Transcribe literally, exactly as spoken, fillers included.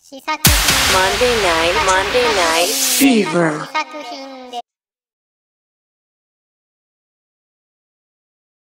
試作品 Monday night, Monday night fever. 試作品で